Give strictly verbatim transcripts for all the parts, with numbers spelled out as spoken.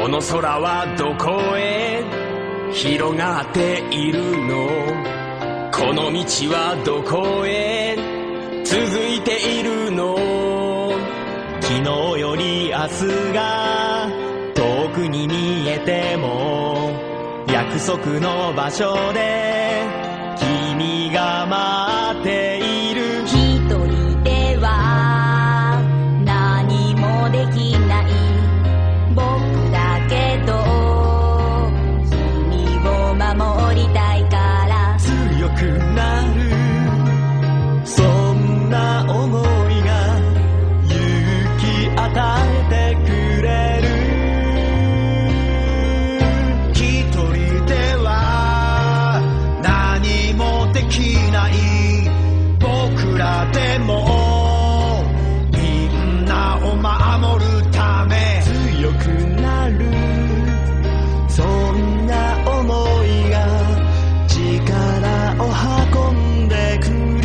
の空はどこへ広がっているの？この道はどこへ続いているの？ 昨日より明日が遠くに見えても約束の場所で君が待っている。 一人では何もできない僕だけど君を守りたいから強くなる、そんな思いが勇気与えてくれる。 一人では何もできない僕らでもみんなを守るため強くなる、そんな思いが力を運んでくる。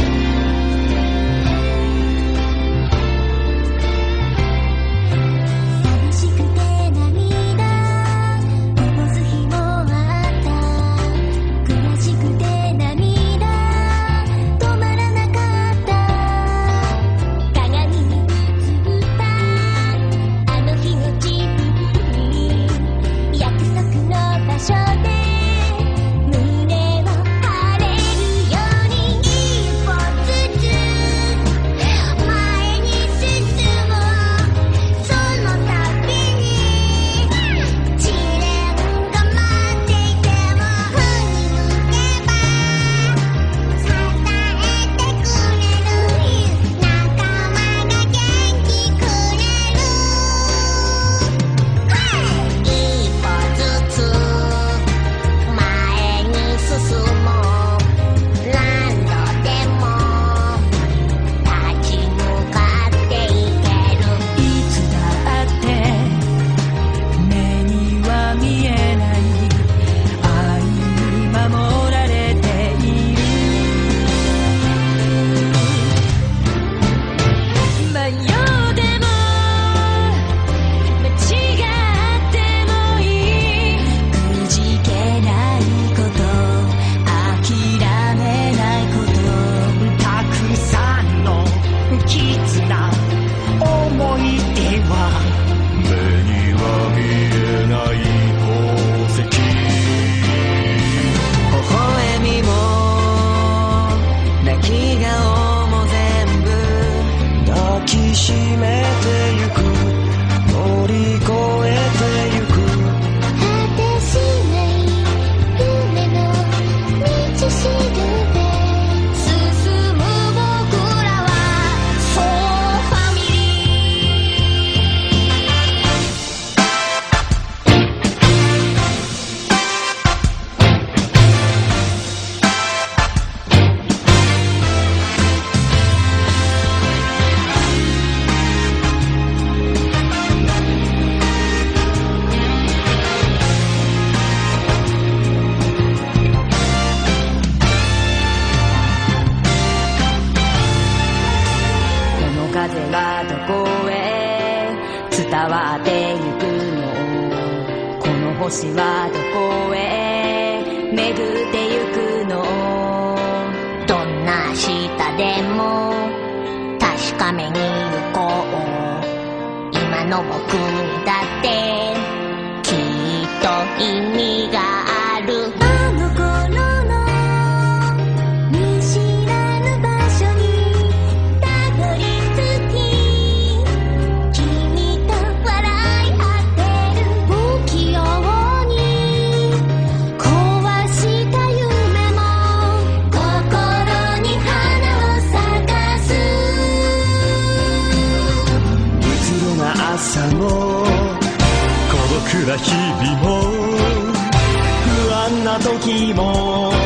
寂しくて涙こぼす日もあった。悔しくて涙止まらなかった。鏡に映ったあの日の自分に約束の場所で胸を張れるように一歩ずつ前に進もう。その度に試練が待っていても振り向けば支えてくれる仲間が元気くれる。一歩ずつ前に進もう。何度でも立ち向かっていける。 いつだって目には見えない愛に守られている。迷っても間違ってもいい。くじけないこと諦めないこと。 たくさんの絆思い出は目には見えない宝石、微笑みも泣き顔も全部抱きしめてゆく、乗り越えてゆく。 果てしない夢の道しるべ進む僕らはそうファミリこの風はどこへ伝わってゆくの？この星はどこへ巡ってゆくの？ どんな下でも確かめに行こう。今の僕にだってきっと意味がある。あの頃の見知らぬ場所にたどり着き君と笑い合ってる。不器用に壊した夢も心に花を咲かす。 うつろな朝も孤独な日々も不安な時も